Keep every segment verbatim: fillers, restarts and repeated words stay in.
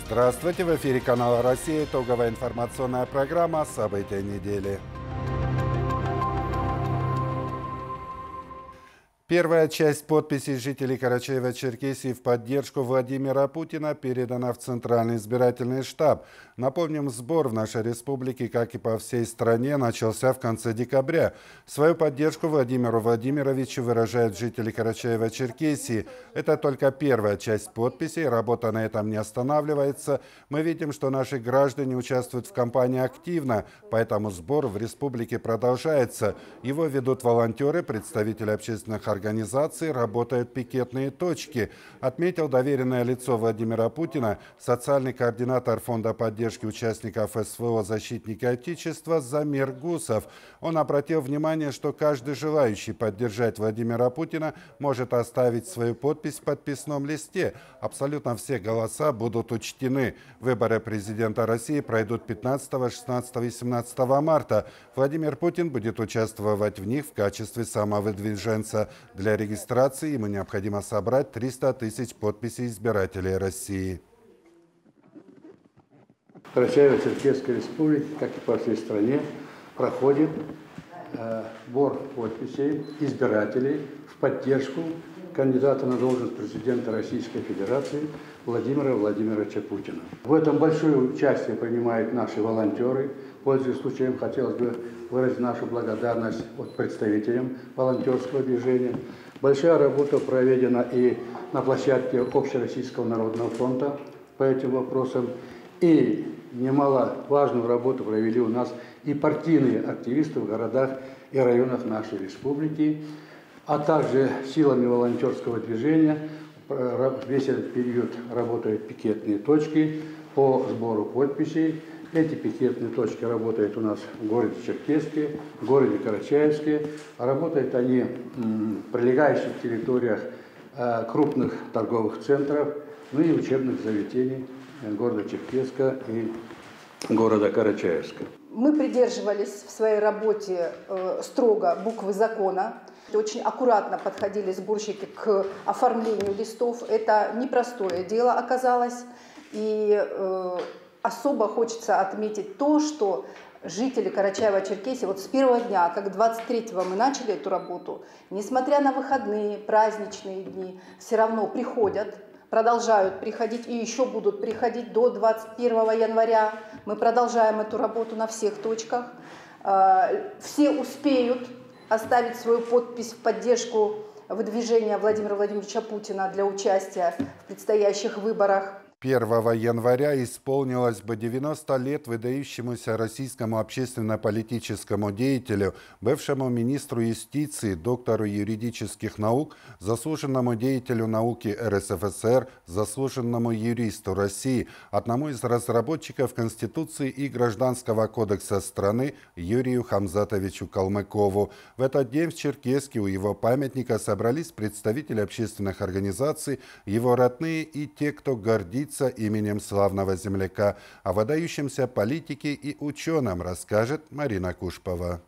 Здравствуйте! В эфире канала «Россия». Итоговая информационная программа «События недели». Первая часть подписей жителей Карачаева-Черкесии в поддержку Владимира Путина передана в Центральный избирательный штаб. Напомним, сбор в нашей республике, как и по всей стране, начался в конце декабря. Свою поддержку Владимиру Владимировичу выражают жители Карачаева-Черкесии. Это только первая часть подписей, работа на этом не останавливается. Мы видим, что наши граждане участвуют в кампании активно, поэтому сбор в республике продолжается. Его ведут волонтеры, представители общественных организаций. Организации работают пикетные точки, отметил доверенное лицо Владимира Путина, социальный координатор Фонда поддержки участников СВО «Защитники Отечества» Замир Гусов. Он обратил внимание, что каждый желающий поддержать Владимира Путина может оставить свою подпись в подписном листе. Абсолютно все голоса будут учтены. Выборы президента России пройдут пятнадцатого, шестнадцатого и семнадцатого марта. Владимир Путин будет участвовать в них в качестве самовыдвиженца. Для регистрации ему необходимо собрать триста тысяч подписей избирателей России. В Карачаево-Черкесской республике, как и по всей стране, проходит э, сбор подписей избирателей в поддержку кандидата на должность президента Российской Федерации Владимира Владимировича Путина. В этом большое участие принимают наши волонтеры. Пользуясь случаем, хотелось бы выразить нашу благодарность от представителям волонтерского движения. Большая работа проведена и на площадке Общероссийского народного фронта по этим вопросам. И немаловажную работу провели у нас и партийные активисты в городах и районах нашей республики, а также силами волонтерского движения весь этот период работают пикетные точки по сбору подписей. Эти пикетные точки работают у нас в городе Черкесске, в городе Карачаевске. Работают они в прилегающих территориях крупных торговых центров, ну и учебных заведений города Черкесска и города Карачаевска. Мы придерживались в своей работе строго буквы закона. Очень аккуратно подходили сборщики к оформлению листов. Это непростое дело оказалось. И э, особо хочется отметить то, что жители Карачаева-Черкесии вот с первого дня, как двадцать третьего мы начали эту работу, несмотря на выходные, праздничные дни, все равно приходят, продолжают приходить и еще будут приходить до двадцать первого января. Мы продолжаем эту работу на всех точках. Э, все успеют оставить свою подпись в поддержку выдвижения Владимира Владимировича Путина для участия в предстоящих выборах. первого января исполнилось бы девяносто лет выдающемуся российскому общественно-политическому деятелю, бывшему министру юстиции, доктору юридических наук, заслуженному деятелю науки РСФСР, заслуженному юристу России, одному из разработчиков Конституции и Гражданского кодекса страны Юрию Хамзатовичу Калмыкову. В этот день в Черкесске у его памятника собрались представители общественных организаций, его родные и те, кто гордится именем славного земляка. О выдающемся политике и ученом расскажет Марина Кушпова.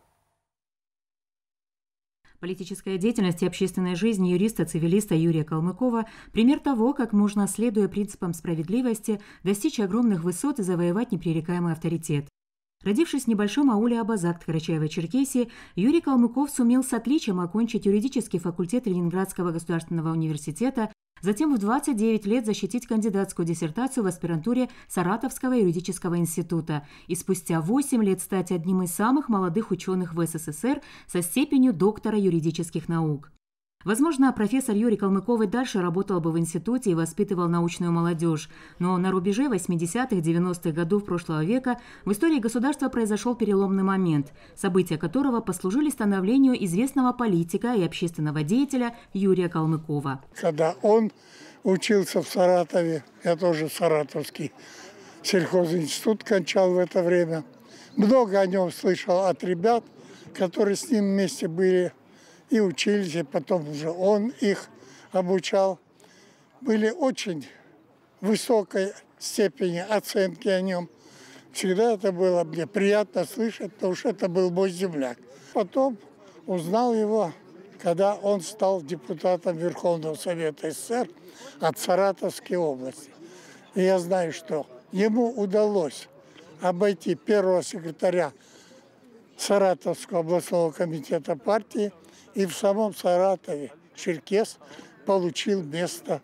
Политическая деятельность и общественная жизнь юриста-цивилиста Юрия Калмыкова – пример того, как можно, следуя принципам справедливости, достичь огромных высот и завоевать непререкаемый авторитет. Родившись в небольшом ауле Абазакт Карачаева-Черкесии, Юрий Калмыков сумел с отличием окончить юридический факультет Ленинградского государственного университета, затем в двадцать девять лет защитить кандидатскую диссертацию в аспирантуре Саратовского юридического института и спустя восемь лет стать одним из самых молодых ученых в СССР со степенью доктора юридических наук. Возможно, профессор Юрий Калмыков и дальше работал бы в институте и воспитывал научную молодежь, но на рубеже восьмидесятых-девяностых годов прошлого века в истории государства произошел переломный момент, события которого послужили становлению известного политика и общественного деятеля Юрия Калмыкова. Когда он учился в Саратове, я тоже саратовский сельхозинститут кончал в это время, много о нем слышал от ребят, которые с ним вместе были и учились, и потом уже он их обучал. Были очень высокой степени оценки о нем. Всегда это было мне приятно слышать, потому что это был мой земляк. Потом узнал его, когда он стал депутатом Верховного Совета СССР от Саратовской области. И я знаю, что ему удалось обойти первого секретаря Саратовского областного комитета партии, и в самом Саратове черкес получил место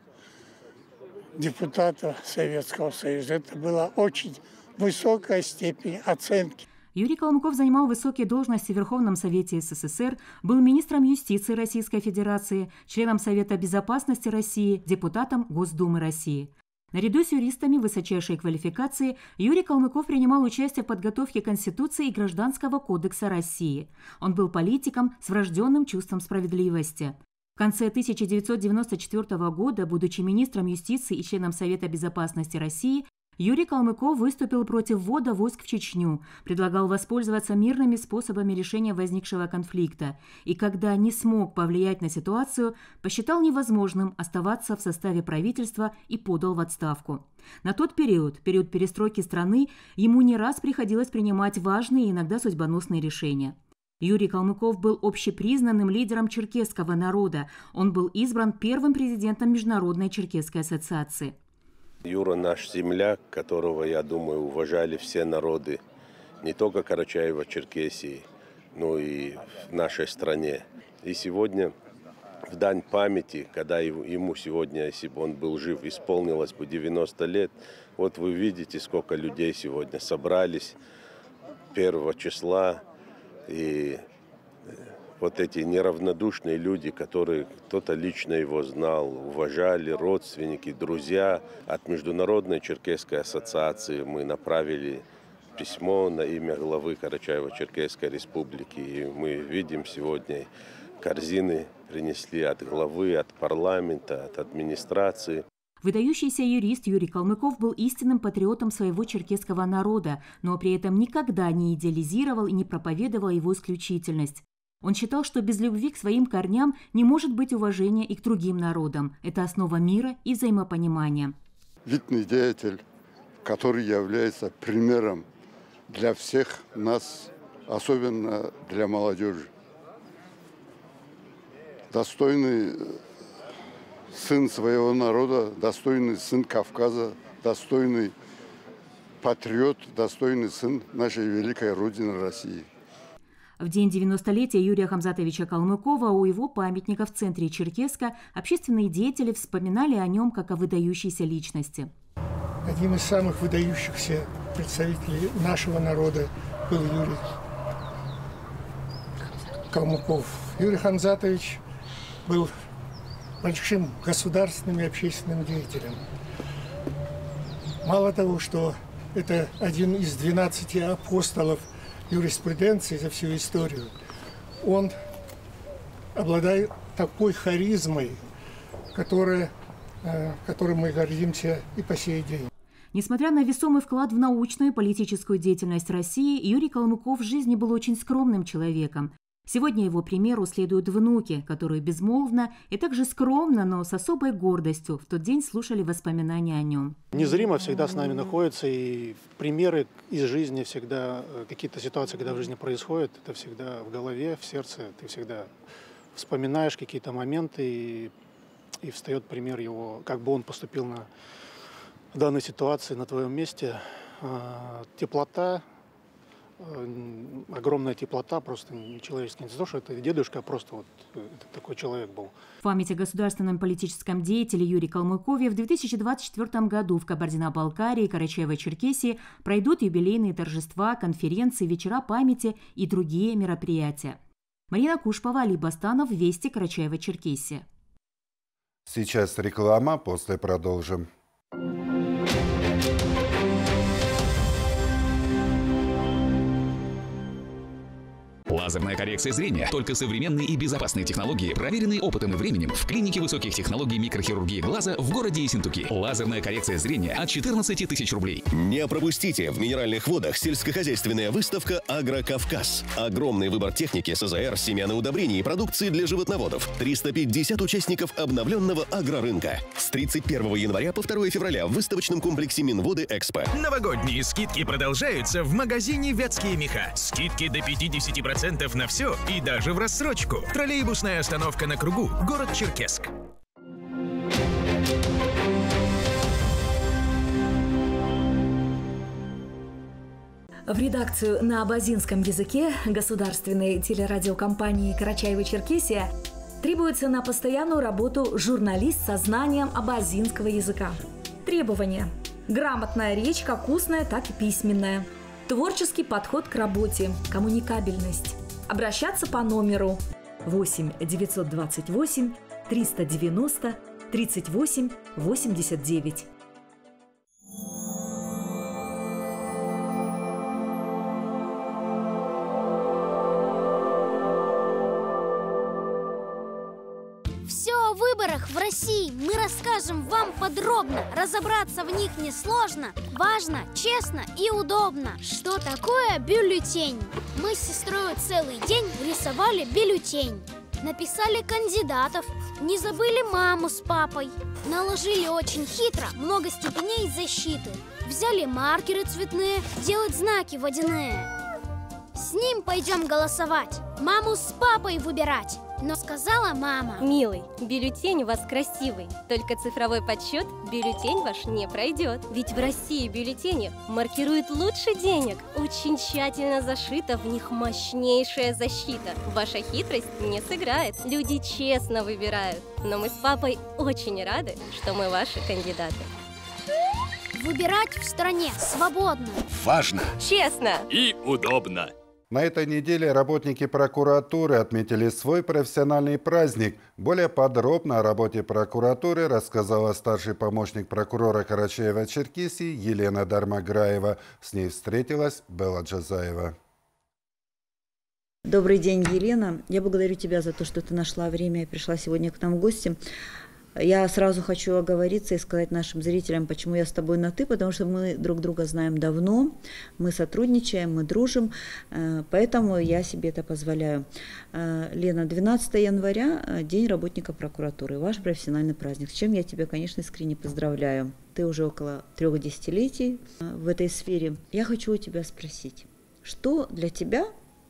депутата Советского Союза. Это была очень высокая степень оценки. Юрий Калмыков занимал высокие должности в Верховном Совете СССР, был министром юстиции Российской Федерации, членом Совета Безопасности России, депутатом Госдумы России. Наряду с юристами высочайшей квалификации Юрий Калмыков принимал участие в подготовке Конституции и Гражданского кодекса России. Он был политиком с врожденным чувством справедливости. В конце тысяча девятьсот девяносто четвёртого года, будучи министром юстиции и членом Совета Безопасности России, Юрий Калмыков выступил против ввода войск в Чечню, предлагал воспользоваться мирными способами решения возникшего конфликта и, когда не смог повлиять на ситуацию, посчитал невозможным оставаться в составе правительства и подал в отставку. На тот период, период перестройки страны, ему не раз приходилось принимать важные и иногда судьбоносные решения. Юрий Калмыков был общепризнанным лидером черкесского народа. Он был избран первым президентом Международной черкесской ассоциации. Юра наш земляк, которого, я думаю, уважали все народы, не только Карачаево-Черкесии, но и в нашей стране. И сегодня, в дань памяти, когда ему сегодня, если бы он был жив, исполнилось бы девяносто лет, вот вы видите, сколько людей сегодня собрались первого числа. И вот эти неравнодушные люди, которые кто-то лично его знал, уважали, родственники, друзья. От Международной черкесской ассоциации мы направили письмо на имя главы Карачаево-Черкесской республики. И мы видим сегодня, корзины принесли от главы, от парламента, от администрации. Выдающийся юрист Юрий Калмыков был истинным патриотом своего черкесского народа, но при этом никогда не идеализировал и не проповедовал его исключительность. Он считал, что без любви к своим корням не может быть уважения и к другим народам. Это основа мира и взаимопонимания. Видный деятель, который является примером для всех нас, особенно для молодежи. Достойный сын своего народа, достойный сын Кавказа, достойный патриот, достойный сын нашей великой Родины России. В день девяностолетия Юрия Хамзатовича Калмыкова у его памятника в центре Черкеска общественные деятели вспоминали о нем как о выдающейся личности. Одним из самых выдающихся представителей нашего народа был Юрий Калмыков. Юрий Хамзатович был большим государственным и общественным деятелем. Мало того, что это один из двенадцати апостолов юриспруденции за всю историю, он обладает такой харизмой, которой, которой мы гордимся и по сей день. Несмотря на весомый вклад в научную и политическую деятельность России, Юрий Калмыков в жизни был очень скромным человеком. Сегодня его примеру следуют внуки, которые безмолвно и также скромно, но с особой гордостью в тот день слушали воспоминания о нем. Незримо всегда с нами находится, и примеры из жизни всегда, какие-то ситуации, когда в жизни происходят, это всегда в голове, в сердце, ты всегда вспоминаешь какие-то моменты, и, и встает пример его, как бы он поступил на в данной ситуации, на твоем месте. Теплота, огромная теплота, просто нечеловеческая. Не то, что это дедушка, а просто вот это такой человек был. В память о государственном политическом деятеле Юрии Калмыкове в две тысячи двадцать четвёртом году в Кабардино-Балкарии и Карачаево-Черкесии пройдут юбилейные торжества, конференции, вечера памяти и другие мероприятия. Марина Кушпова, Али Бастанов, Вести, Карачаево-Черкесия. Сейчас реклама, после продолжим. Лазерная коррекция зрения. Только современные и безопасные технологии, проверенные опытом и временем в клинике высоких технологий микрохирургии глаза в городе Ессентуки. Лазерная коррекция зрения от четырнадцати тысяч рублей. Не пропустите в Минеральных водах сельскохозяйственная выставка «Агрокавказ». Огромный выбор техники, СЗР, семян и удобрений и продукции для животноводов. триста пятьдесят участников обновленного агрорынка. С тридцать первого января по второе февраля в выставочном комплексе Минводы Экспо. Новогодние скидки продолжаются в магазине «Вятские меха». Скидки до пятидесяти процентов на все и даже в рассрочку. Троллейбусная остановка на кругу. Город Черкесск. В редакцию на абазинском языке государственной телерадиокомпании «Карачаево-Черкесия» требуется на постоянную работу журналист со знанием абазинского языка. Требования: грамотная речь, как устная, так и письменная. Творческий подход к работе, коммуникабельность. Обращаться по номеру восемь девятьсот двадцать восемь триста девяносто тридцать восемь восемьдесят девять. Все о выборах в России мы расскажем вам подробно. Разобраться в них несложно, важно, честно и удобно. Что такое бюллетень? Мы с сестрой целый день рисовали бюллетень. Написали кандидатов, не забыли маму с папой. Наложили очень хитро много степеней защиты. Взяли маркеры цветные, делать знаки водяные. С ним пойдем голосовать, маму с папой выбирать. Но сказала мама: милый, бюллетень у вас красивый, только цифровой подсчет бюллетень ваш не пройдет. Ведь в России бюллетени маркируют лучше денег. Очень тщательно зашита в них мощнейшая защита. Ваша хитрость не сыграет. Люди честно выбирают. Но мы с папой очень рады, что мы ваши кандидаты. Выбирать в стране свободно, важно, честно и удобно. На этой неделе работники прокуратуры отметили свой профессиональный праздник. Более подробно о работе прокуратуры рассказала старший помощник прокурора Карачаева-Черкесии Елена Дармаграева. С ней встретилась Белла Джазаева. Добрый день, Елена. Я благодарю тебя за то, что ты нашла время и пришла сегодня к нам в гости. Я сразу хочу оговориться и сказать нашим зрителям, почему я с тобой на «ты», потому что мы друг друга знаем давно, мы сотрудничаем, мы дружим, поэтому я себе это позволяю. Лена, двенадцатого января – День работника прокуратуры, ваш профессиональный праздник, с чем я тебя, конечно, искренне поздравляю. Ты уже около трех десятилетий в этой сфере. Я хочу у тебя спросить, что для тебя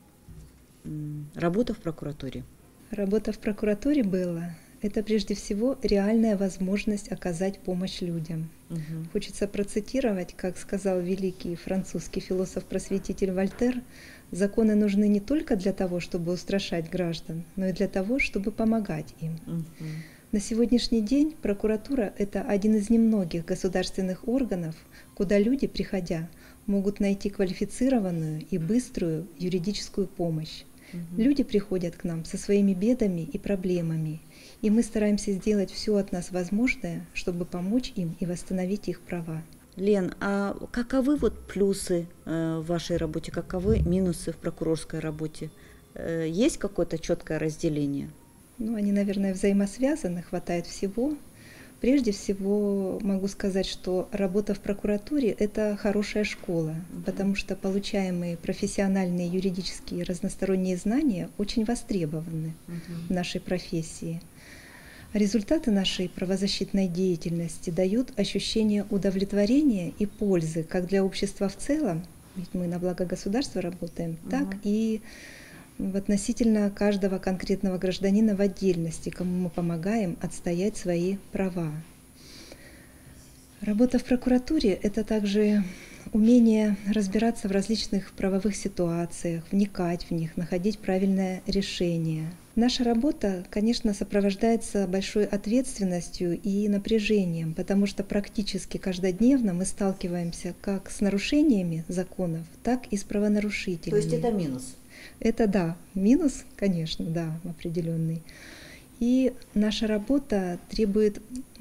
работа в прокуратуре? Работа в прокуратуре была... Это прежде всего реальная возможность оказать помощь людям. Угу. Хочется процитировать, как сказал великий французский философ-просветитель Вольтер: законы нужны не только для того, чтобы устрашать граждан, но и для того, чтобы помогать им. Угу. На сегодняшний день прокуратура – это один из немногих государственных органов, куда люди, приходя, могут найти квалифицированную и быструю юридическую помощь. Угу. Люди приходят к нам со своими бедами и проблемами, и мы стараемся сделать все от нас возможное, чтобы помочь им и восстановить их права. Лен, а каковы вот плюсы э, в вашей работе, каковы минусы в прокурорской работе? Э, есть какое-то четкое разделение? Ну, они, наверное, взаимосвязаны, хватает всего. Прежде всего могу сказать, что работа в прокуратуре – это хорошая школа, mm-hmm. потому что получаемые профессиональные юридические разносторонние знания очень востребованы mm-hmm. в нашей профессии. Результаты нашей правозащитной деятельности дают ощущение удовлетворения и пользы как для общества в целом, ведь мы на благо государства работаем, mm-hmm. так и в относительно каждого конкретного гражданина в отдельности, кому мы помогаем отстоять свои права. Работа в прокуратуре – это также умение разбираться в различных правовых ситуациях, вникать в них, находить правильное решение. Наша работа, конечно, сопровождается большой ответственностью и напряжением, потому что практически каждодневно мы сталкиваемся как с нарушениями законов, так и с правонарушителями. То есть это минус? Это да, минус, конечно, да, определенный. И наша работа требует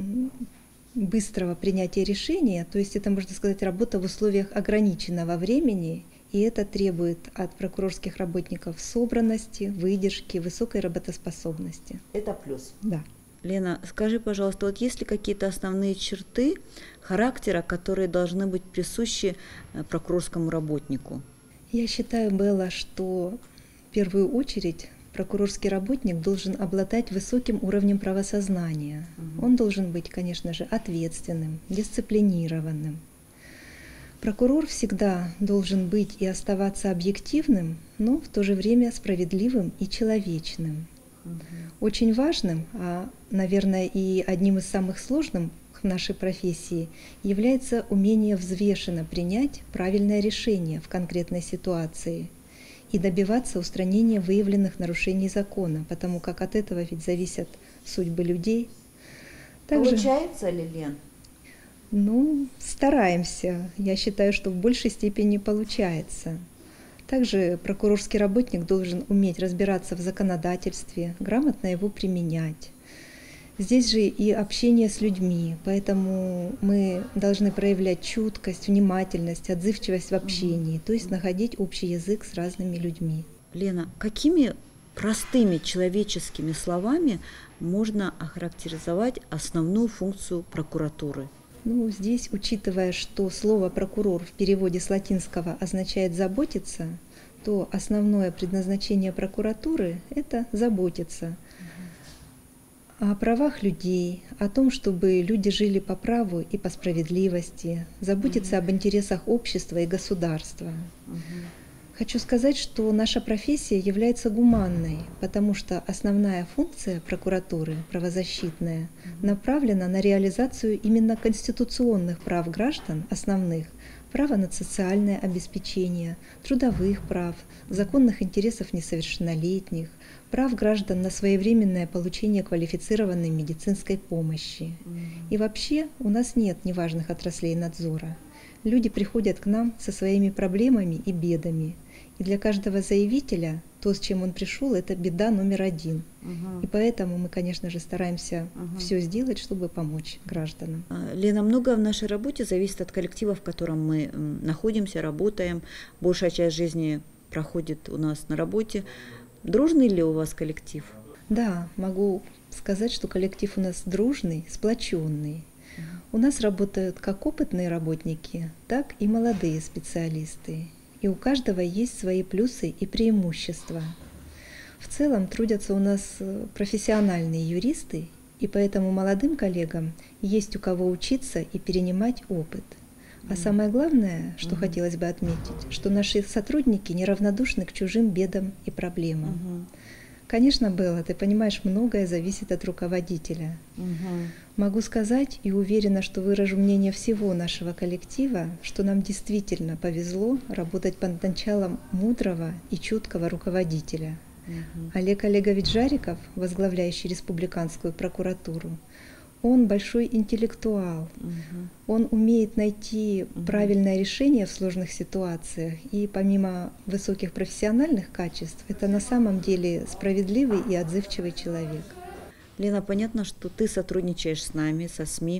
быстрого принятия решения, то есть это, можно сказать, работа в условиях ограниченного времени, и это требует от прокурорских работников собранности, выдержки, высокой работоспособности. Это плюс. Да. Лена, скажи, пожалуйста, вот есть ли какие-то основные черты характера, которые должны быть присущи прокурорскому работнику? Я считаю, Белла, что в первую очередь прокурорский работник должен обладать высоким уровнем правосознания. Угу. Он должен быть, конечно же, ответственным, дисциплинированным. Прокурор всегда должен быть и оставаться объективным, но в то же время справедливым и человечным. Угу. Очень важным, а, наверное, и одним из самых сложных нашей профессии является умение взвешенно принять правильное решение в конкретной ситуации и добиваться устранения выявленных нарушений закона, потому как от этого ведь зависят судьбы людей. Также, Получается ли, Лен? Ну, стараемся. Я считаю, что в большей степени получается. Также прокурорский работник должен уметь разбираться в законодательстве, грамотно его применять. Здесь же и общение с людьми, поэтому мы должны проявлять чуткость, внимательность, отзывчивость в общении, то есть находить общий язык с разными людьми. Лена, какими простыми человеческими словами можно охарактеризовать основную функцию прокуратуры? Ну, здесь, учитывая, что слово «прокурор» в переводе с латинского означает «заботиться», то основное предназначение прокуратуры – это заботиться о правах людей, о том, чтобы люди жили по праву и по справедливости, заботиться об интересах общества и государства. Хочу сказать, что наша профессия является гуманной, потому что основная функция прокуратуры, правозащитная, направлена на реализацию именно конституционных прав граждан, основных, права на социальное обеспечение, трудовых прав, законных интересов несовершеннолетних, прав граждан на своевременное получение квалифицированной медицинской помощи. И вообще у нас нет неважных отраслей надзора. Люди приходят к нам со своими проблемами и бедами. И для каждого заявителя то, с чем он пришел, это беда номер один. Угу. И поэтому мы, конечно же, стараемся угу. все сделать, чтобы помочь гражданам. Лена, многое в нашей работе зависит от коллектива, в котором мы находимся, работаем. Большая часть жизни проходит у нас на работе. Дружный ли у вас коллектив? Да, могу сказать, что коллектив у нас дружный, сплоченный. Угу. У нас работают как опытные работники, так и молодые специалисты. И у каждого есть свои плюсы и преимущества. В целом трудятся у нас профессиональные юристы, и поэтому молодым коллегам есть у кого учиться и перенимать опыт. А mm-hmm. самое главное, что mm-hmm. хотелось бы отметить, что наши сотрудники неравнодушны к чужим бедам и проблемам. Mm-hmm. Конечно, Белла, ты понимаешь, многое зависит от руководителя. Угу. Могу сказать и уверена, что выражу мнение всего нашего коллектива, что нам действительно повезло работать под началом мудрого и чуткого руководителя. Угу. Олег Олегович Жариков, возглавляющий республиканскую прокуратуру, он большой интеллектуал, угу. он умеет найти угу. правильное решение в сложных ситуациях, и помимо высоких профессиональных качеств, это на самом деле справедливый и отзывчивый человек. Лена, понятно, что ты сотрудничаешь с нами, со СМИ.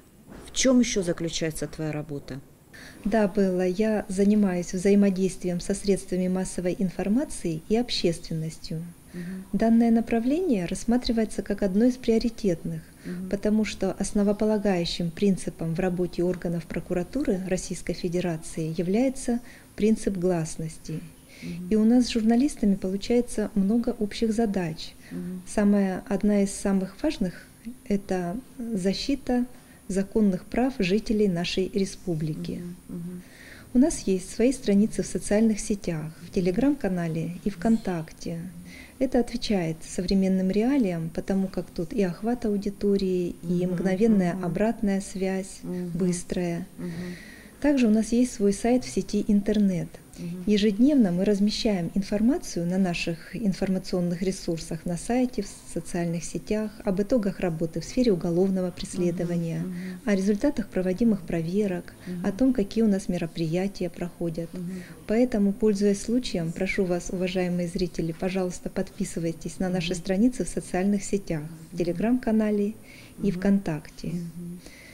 В чем еще заключается твоя работа? Да, Белла, я занимаюсь взаимодействием со средствами массовой информации и общественностью. Угу. Данное направление рассматривается как одно из приоритетных, угу. потому что основополагающим принципом в работе органов прокуратуры Российской Федерации является принцип гласности. Угу. И у нас с журналистами получается много общих задач. Угу. Самая, одна из самых важных – это защита законных прав жителей нашей республики. Угу. Угу. У нас есть свои страницы в социальных сетях, в Телеграм-канале и ВКонтакте. Это отвечает современным реалиям, потому как тут и охват аудитории, и uh-huh, мгновенная uh-huh. обратная связь, uh-huh. быстрая. Uh-huh. Также у нас есть свой сайт в сети интернет. Uh-huh. Ежедневно мы размещаем информацию на наших информационных ресурсах, на сайте, в социальных сетях, об итогах работы в сфере уголовного преследования, uh-huh. Uh-huh. о результатах проводимых проверок, uh-huh. о том, какие у нас мероприятия проходят. Uh-huh. Поэтому, пользуясь случаем, прошу вас, уважаемые зрители, пожалуйста, подписывайтесь на наши uh-huh. страницы в социальных сетях, в Телеграм-канале uh-huh. и ВКонтакте. Uh-huh.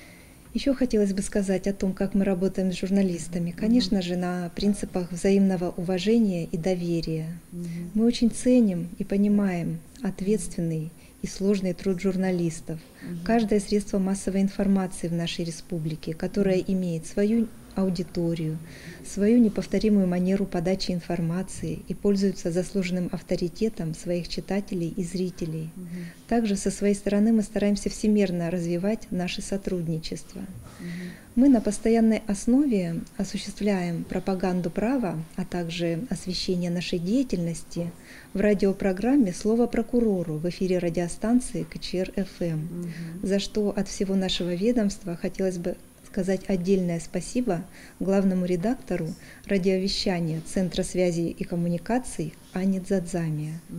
Еще хотелось бы сказать о том, как мы работаем с журналистами. Конечно же, на принципах взаимного уважения и доверия. Mm-hmm. Мы очень ценим и понимаем ответственный и сложный труд журналистов. Mm-hmm. Каждое средство массовой информации в нашей республике, которое mm-hmm. имеет свою аудиторию, свою неповторимую манеру подачи информации и пользуются заслуженным авторитетом своих читателей и зрителей. Угу. Также со своей стороны мы стараемся всемирно развивать наше сотрудничество. Угу. Мы на постоянной основе осуществляем пропаганду права, а также освещение нашей деятельности в радиопрограмме «Слово прокурору» в эфире радиостанции ка че эр эф эм, угу. за что от всего нашего ведомства хотелось бы сказать отдельное спасибо главному редактору радиовещания Центра связи и коммуникаций Анне Дзадзамия. Угу.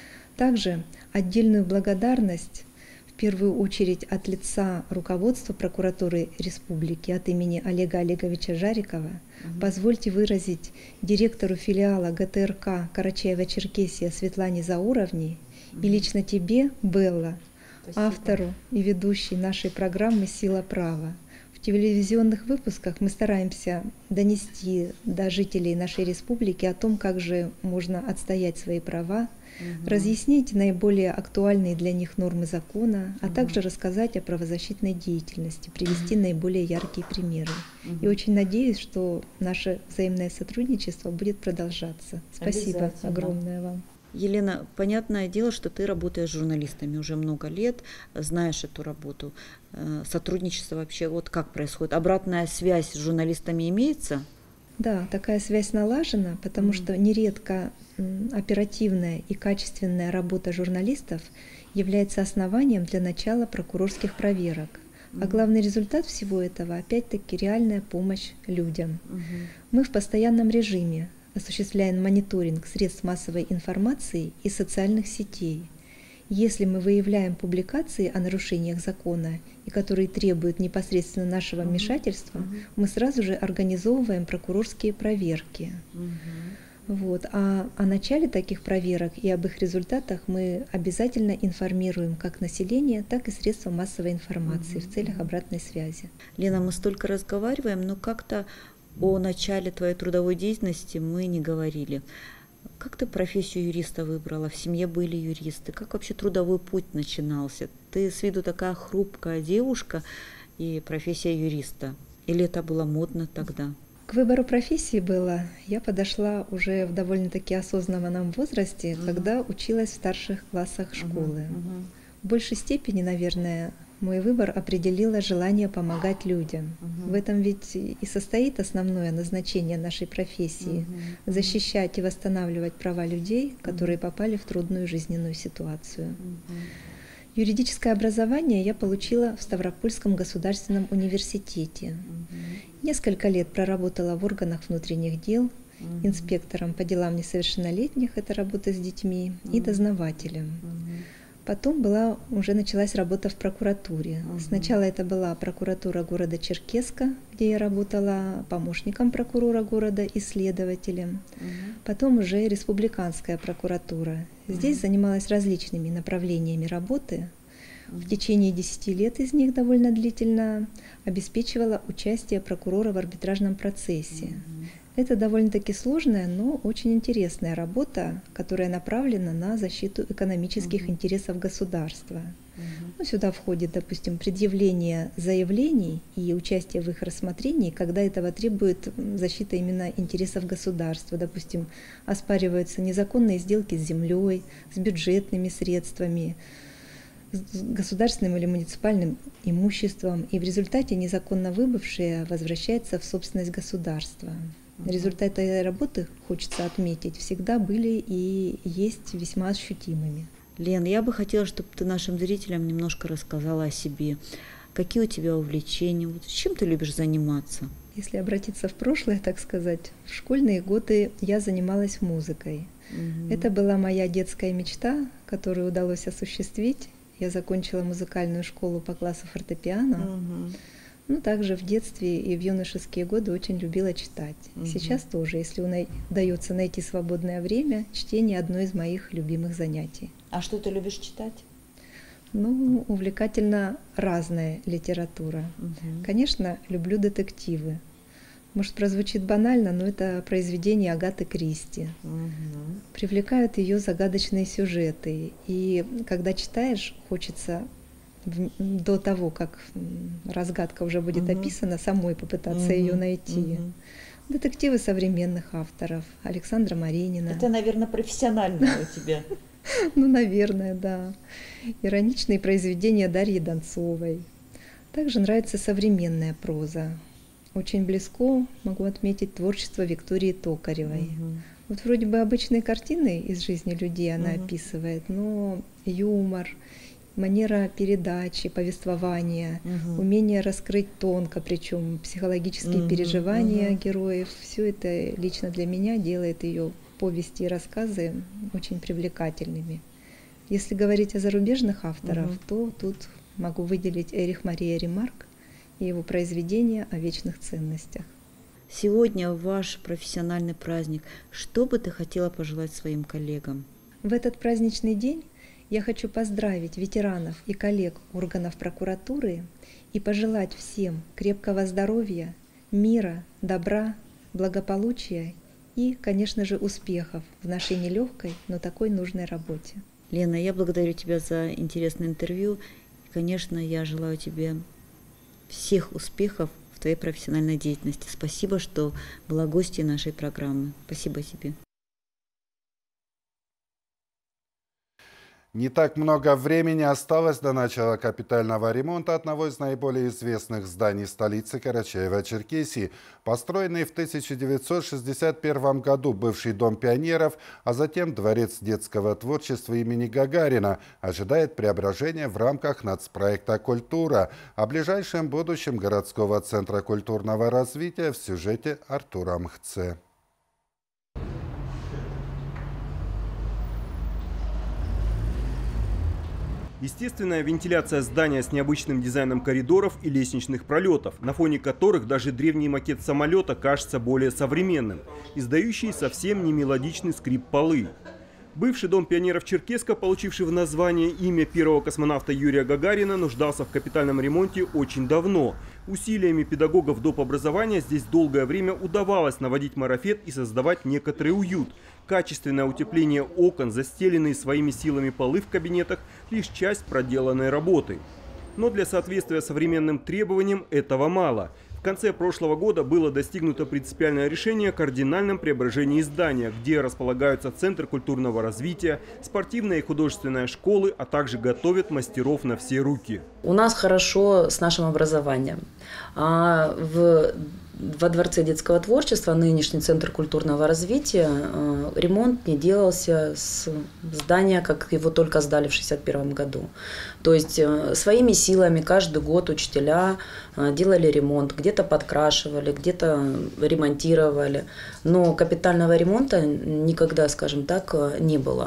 Также отдельную благодарность в первую очередь от лица руководства прокуратуры республики от имени Олега Олеговича Жарикова угу. позвольте выразить директору филиала гэ тэ эр ка Карачаево-Черкесия Светлане Зауровне угу. и лично тебе, Белла, спасибо. Автору и ведущей нашей программы «Сила права». В телевизионных выпусках мы стараемся донести до жителей нашей республики о том, как же можно отстоять свои права, угу. разъяснить наиболее актуальные для них нормы закона, а угу. также рассказать о правозащитной деятельности, привести угу. наиболее яркие примеры. Угу. И очень надеюсь, что наше взаимное сотрудничество будет продолжаться. Спасибо огромное вам. Елена, понятное дело, что ты работаешь с журналистами уже много лет, знаешь эту работу. Сотрудничество вообще, вот как происходит? Обратная связь с журналистами имеется? Да, такая связь налажена, потому mm-hmm. что нередко оперативная и качественная работа журналистов является основанием для начала прокурорских проверок. Mm-hmm. А главный результат всего этого, опять-таки, реальная помощь людям. Mm-hmm. Мы в постоянном режиме осуществляем мониторинг средств массовой информации и социальных сетей. Если мы выявляем публикации о нарушениях закона, и которые требуют непосредственно нашего вмешательства, uh-huh. мы сразу же организовываем прокурорские проверки. Uh-huh. Вот. А о начале таких проверок и об их результатах мы обязательно информируем как население, так и средства массовой информации uh-huh. в целях обратной связи. Лена, мы столько разговариваем, но как-то о начале твоей трудовой деятельности мы не говорили. Как ты профессию юриста выбрала? В семье были юристы. Как вообще трудовой путь начинался? Ты с виду такая хрупкая девушка и профессия юриста. Или это было модно тогда? К выбору профессии было. Я подошла уже в довольно-таки осознанном возрасте, uh-huh. когда училась в старших классах школы. Uh-huh. Uh-huh. В большей степени, наверное, мой выбор определило желание помогать людям. Uh-huh. В этом ведь и состоит основное назначение нашей профессии uh-huh. – защищать и восстанавливать права людей, которые uh-huh. попали в трудную жизненную ситуацию. Uh-huh. Юридическое образование я получила в Ставропольском государственном университете. Uh-huh. Несколько лет проработала в органах внутренних дел, uh-huh. инспектором по делам несовершеннолетних, это работа с детьми, uh-huh. и дознавателем. Uh-huh. Потом была, уже началась работа в прокуратуре. Uh-huh. Сначала это была прокуратура города Черкесска, где я работала помощником прокурора города и следователем. Uh-huh. Потом уже республиканская прокуратура. Здесь uh-huh. занималась различными направлениями работы. Uh-huh. В течение десяти лет из них довольно длительно обеспечивала участие прокурора в арбитражном процессе. Uh-huh. Это довольно-таки сложная, но очень интересная работа, которая направлена на защиту экономических uh-huh. интересов государства. Uh-huh. Ну, сюда входит, допустим, предъявление заявлений и участие в их рассмотрении, когда этого требует защита именно интересов государства. Допустим, оспариваются незаконные сделки с землей, с бюджетными средствами, с государственным или муниципальным имуществом, и в результате незаконно выбывшее возвращается в собственность государства. Результаты этой работы, хочется отметить, всегда были и есть весьма ощутимыми. Лен, я бы хотела, чтобы ты нашим зрителям немножко рассказала о себе. Какие у тебя увлечения? Вот чем ты любишь заниматься? Если обратиться в прошлое, так сказать, в школьные годы я занималась музыкой. Угу. Это была моя детская мечта, которую удалось осуществить. Я закончила музыкальную школу по классу фортепиано. Угу. Ну, также в детстве и в юношеские годы очень любила читать. Угу. Сейчас тоже, если удается найти свободное время, чтение одно из моих любимых занятий. А что ты любишь читать? Ну, увлекательно разная литература. Угу. Конечно, люблю детективы. Может, прозвучит банально, но это произведение Агаты Кристи. Угу. Привлекают ее загадочные сюжеты. И когда читаешь, хочется до того, как разгадка уже будет угу. описана, самой попытаться угу. ее найти. Угу. Детективы современных авторов. Александра Маринина. Это, наверное, профессионально у тебя. Ну, наверное, да. Ироничные произведения Дарьи Донцовой. Также нравится современная проза. Очень близко могу отметить творчество Виктории Токаревой. Угу. Вот вроде бы обычные картины из жизни людей она угу. описывает, но юмор, манера передачи, повествования, угу. умение раскрыть тонко, причем психологические угу. переживания угу. героев, все это лично для меня делает ее повести и рассказы очень привлекательными. Если говорить о зарубежных авторах, угу. то тут могу выделить Эрих Мария Ремарк и его произведения о вечных ценностях. Сегодня ваш профессиональный праздник. Что бы ты хотела пожелать своим коллегам? В этот праздничный день я хочу поздравить ветеранов и коллег органов прокуратуры и пожелать всем крепкого здоровья, мира, добра, благополучия и, конечно же, успехов в нашей нелегкой, но такой нужной работе. Лена, я благодарю тебя за интересное интервью. И, конечно, я желаю тебе всех успехов в твоей профессиональной деятельности. Спасибо, что была гостьей нашей программы. Спасибо тебе. Не так много времени осталось до начала капитального ремонта одного из наиболее известных зданий столицы Карачаева-Черкесии. Построенный в тысяча девятьсот шестьдесят первом году бывший Дом пионеров, а затем Дворец детского творчества имени Гагарина, ожидает преображения в рамках нацпроекта «Культура». О ближайшем будущем городского центра культурного развития в сюжете Артура Мхце. Естественная вентиляция здания с необычным дизайном коридоров и лестничных пролетов, на фоне которых даже древний макет самолета кажется более современным, издающий совсем не мелодичный скрип полы. Бывший Дом пионеров Черкесска, получивший в название имя первого космонавта Юрия Гагарина, нуждался в капитальном ремонте очень давно. Усилиями педагогов доп. Образования здесь долгое время удавалось наводить марафет и создавать некоторый уют. Качественное утепление окон, застеленные своими силами полы в кабинетах – лишь часть проделанной работы. Но для соответствия современным требованиям этого мало. В конце прошлого года было достигнуто принципиальное решение о кардинальном преображении здания, где располагаются Центр культурного развития, спортивная и художественная школы, а также готовят мастеров на все руки. У нас хорошо с нашим образованием. А в Во Дворце детского творчества, нынешний Центр культурного развития, ремонт не делался с здания, как его только сдали в шестьдесят первом году. То есть своими силами каждый год учителя делали ремонт, где-то подкрашивали, где-то ремонтировали. Но капитального ремонта никогда, скажем так, не было.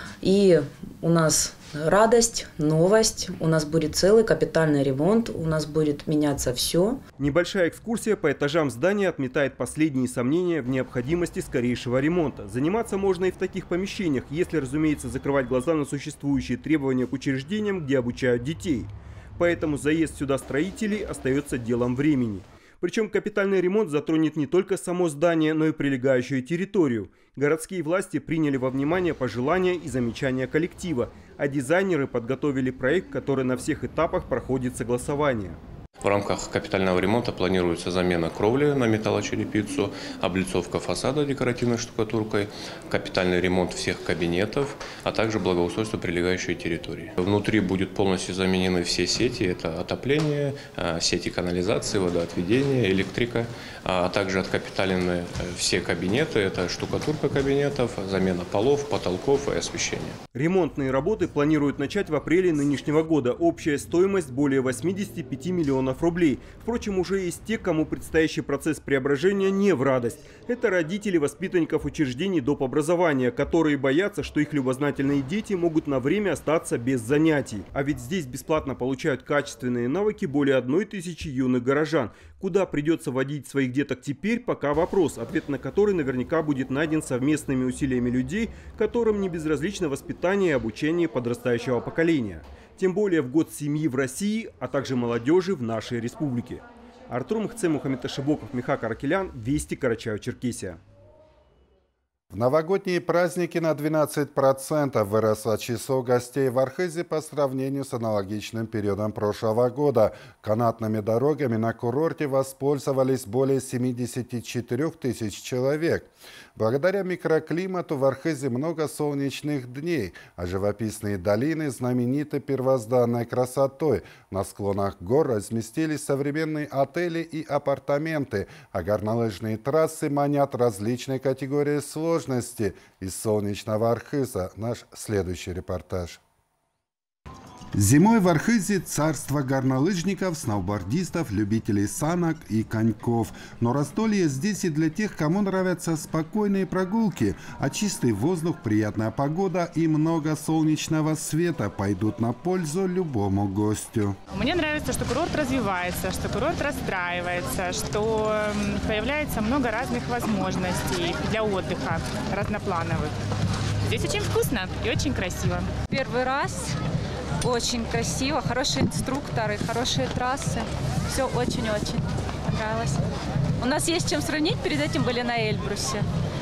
И у нас радость, новость. У нас будет целый капитальный ремонт, у нас будет меняться все. Небольшая экскурсия по этажам здания отметает последние сомнения в необходимости скорейшего ремонта. Заниматься можно и в таких помещениях, если, разумеется, закрывать глаза на существующие требования к учреждениям, где обучают детей. Поэтому заезд сюда строителей остается делом времени. Причем капитальный ремонт затронет не только само здание, но и прилегающую территорию. Городские власти приняли во внимание пожелания и замечания коллектива, а дизайнеры подготовили проект, который на всех этапах проходит согласование. В рамках капитального ремонта планируется замена кровли на металлочерепицу, облицовка фасада декоративной штукатуркой, капитальный ремонт всех кабинетов, а также благоустройство прилегающей территории. Внутри будет полностью заменены все сети, это отопление, сети канализации, водоотведения, электрика, а также откапиталены все кабинеты, это штукатурка кабинетов, замена полов, потолков и освещения. Ремонтные работы планируют начать в апреле нынешнего года. Общая стоимость более восьмидесяти пяти миллионов рублей. Впрочем, уже есть те, кому предстоящий процесс преображения не в радость. Это родители воспитанников учреждений доп. Образования, которые боятся, что их любознательные дети могут на время остаться без занятий. А ведь здесь бесплатно получают качественные навыки более одной тысячи юных горожан. Куда придется водить своих деток теперь, пока вопрос, ответ на который наверняка будет найден совместными усилиями людей, которым не безразлично воспитание и обучение подрастающего поколения. Тем более в год семьи в России, а также молодежи в нашей республике. Артур Мхце, Мухаммед Ашибоков, Миха Каракелян, Вести, Карачаево-Черкесия. В новогодние праздники на двенадцать процентов выросло число гостей в Архизе по сравнению с аналогичным периодом прошлого года. Канатными дорогами на курорте воспользовались более семидесяти четырёх тысяч человек. Благодаря микроклимату в Архизе много солнечных дней, а живописные долины знамениты первозданной красотой. На склонах гор разместились современные отели и апартаменты, а горнолыжные трассы манят различной категории сложности. Из солнечного Архиза наш следующий репортаж. Зимой в Архизе царство горнолыжников, сноубордистов, любителей санок и коньков. Но раздолье здесь и для тех, кому нравятся спокойные прогулки, а чистый воздух, приятная погода и много солнечного света пойдут на пользу любому гостю. Мне нравится, что курорт развивается, что курорт расстраивается, что появляется много разных возможностей для отдыха разноплановых. Здесь очень вкусно и очень красиво. Первый раз. Очень красиво, хорошие инструкторы, хорошие трассы. Все очень-очень понравилось. У нас есть чем сравнить, перед этим были на Эльбрусе.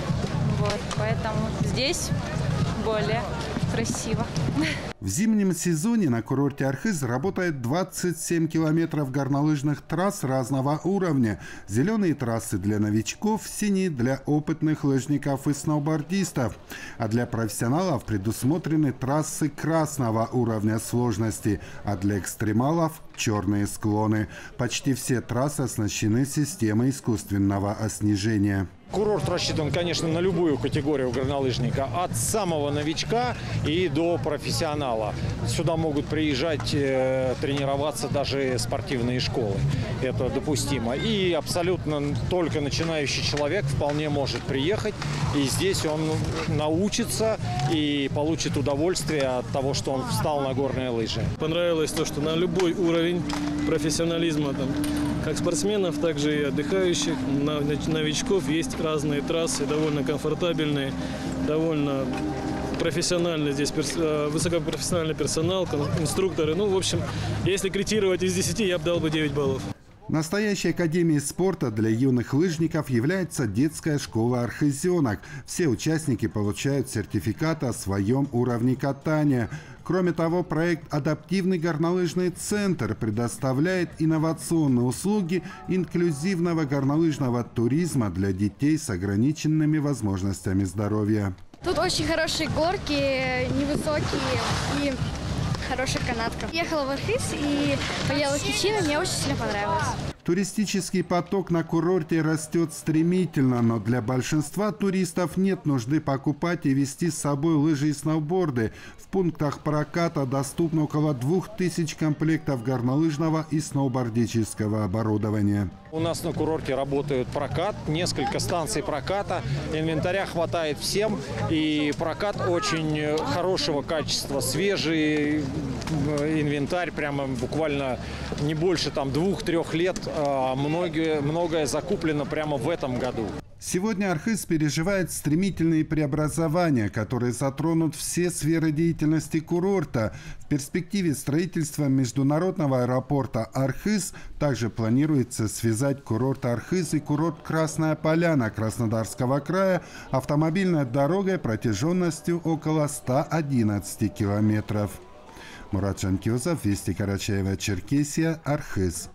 Вот, поэтому здесь более красиво. В зимнем сезоне на курорте Архиз работает двадцать семь километров горнолыжных трасс разного уровня. Зеленые трассы для новичков, синие для опытных лыжников и сноубордистов. А для профессионалов предусмотрены трассы красного уровня сложности, а для экстремалов – черные склоны. Почти все трассы оснащены системой искусственного оснежения. Курорт рассчитан, конечно, на любую категорию горнолыжника, от самого новичка и до профессионала. Сюда могут приезжать э, тренироваться даже спортивные школы. Это допустимо. И абсолютно только начинающий человек вполне может приехать, и здесь он научится и получит удовольствие от того, что он встал на горные лыжи. Понравилось то, что на любой уровень профессионализма, там, как спортсменов, так же и отдыхающих, новичков, есть разные трассы, довольно комфортабельные, довольно профессиональный здесь, высокопрофессиональный персонал, инструкторы. Ну, в общем, если критерировать из десяти, я бы дал бы девять баллов. Настоящей академией спорта для юных лыжников является детская школа «Архизенок». Все участники получают сертификат о своем уровне катания. Кроме того, проект «Адаптивный горнолыжный центр» предоставляет инновационные услуги инклюзивного горнолыжного туризма для детей с ограниченными возможностями здоровья. Тут очень хорошие горки, невысокие и хорошая канатка. Ехала в Архиз и поела кичино, мне очень сильно понравилось. Туристический поток на курорте растет стремительно, но для большинства туристов нет нужды покупать и везти с собой лыжи и сноуборды. В пунктах проката доступно около двух тысяч комплектов горнолыжного и сноубордического оборудования. У нас на курорте работает прокат, несколько станций проката, инвентаря хватает всем, и прокат очень хорошего качества, свежий инвентарь, прямо буквально не больше там двух-трех лет, а многое, многое закуплено прямо в этом году. Сегодня Архиз переживает стремительные преобразования, которые затронут все сферы деятельности курорта. В перспективе строительства международного аэропорта Архиз также планируется связать курорт Архиз и курорт Красная Поляна Краснодарского края автомобильной дорогой протяженностью около ста одиннадцати километров. Мурат Жанкиозов, Вести Карачаево-Черкесия, Архиз.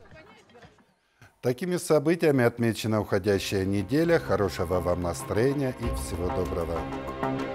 Такими событиями отмечена уходящая неделя. Хорошего вам настроения и всего доброго.